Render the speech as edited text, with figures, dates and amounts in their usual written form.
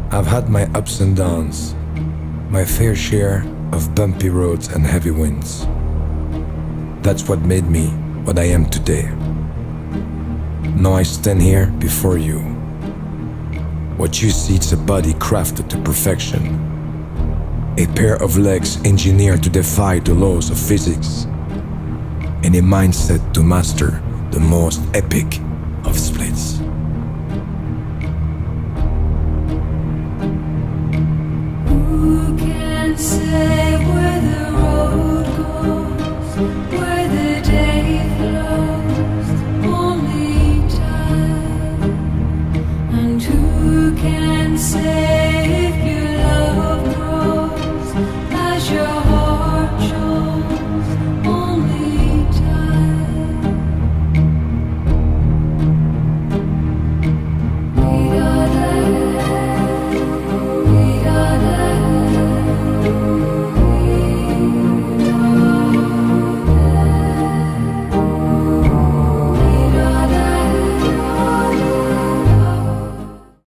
I've had my ups and downs, my fair share of bumpy roads and heavy winds. That's what made me what I am today. Now I stand here before you. What you see is a body crafted to perfection, a pair of legs engineered to defy the laws of physics, and a mindset to master the most epic of splits. Who can say where the road goes, where the day flows? Only time. And who can say